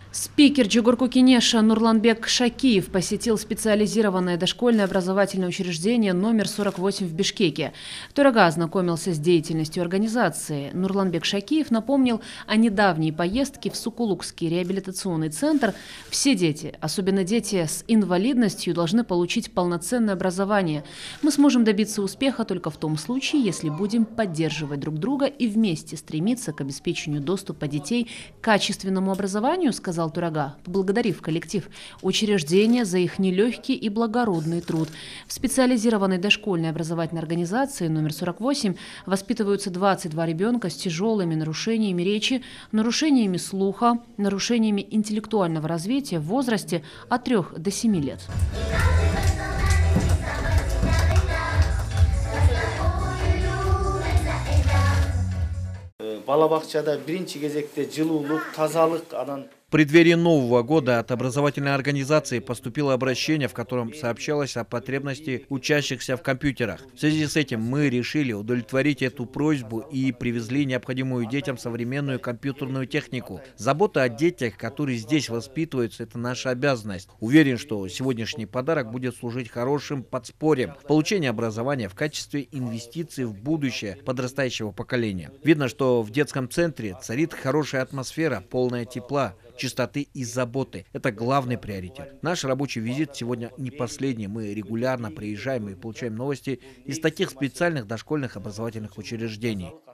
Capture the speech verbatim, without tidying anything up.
Спикер Чугурку-Кенеша Нурланбек Шакиев посетил специализированное дошкольное образовательное учреждение номер сорок восемь в Бишкеке. Турага ознакомился с деятельностью организации. Нурланбек Шакиев напомнил о недавней поездке в Сукулукский реабилитационный центр. Все дети, особенно дети с инвалидностью, должны получить полноценное образование. Мы сможем добиться успеха только в том случае, если будем поддерживать друг друга и вместе стремиться к обеспечению доступа детей к качественному образованию, сказал Турага, поблагодарив коллектив учреждения за их нелегкий и благородный труд. В специализированной дошкольной образовательной организации номер сорок восемь воспитываются двадцать два ребенка с тяжелыми нарушениями речи, нарушениями слуха, нарушениями интеллектуального развития в возрасте от трёх до семи лет. Балабакчада биринчи кезекте жылуулук, тазалык, анан В преддверии Нового года от образовательной организации поступило обращение, в котором сообщалось о потребности учащихся в компьютерах. В связи с этим мы решили удовлетворить эту просьбу и привезли необходимую детям современную компьютерную технику. Забота о детях, которые здесь воспитываются, это наша обязанность. Уверен, что сегодняшний подарок будет служить хорошим подспорьем получения образования в качестве инвестиций в будущее подрастающего поколения. Видно, что в детском центре царит хорошая атмосфера, полная тепла, чистоты и заботы. Это главный приоритет. Наш рабочий визит сегодня не последний. Мы регулярно приезжаем и получаем новости из таких специальных дошкольных образовательных учреждений.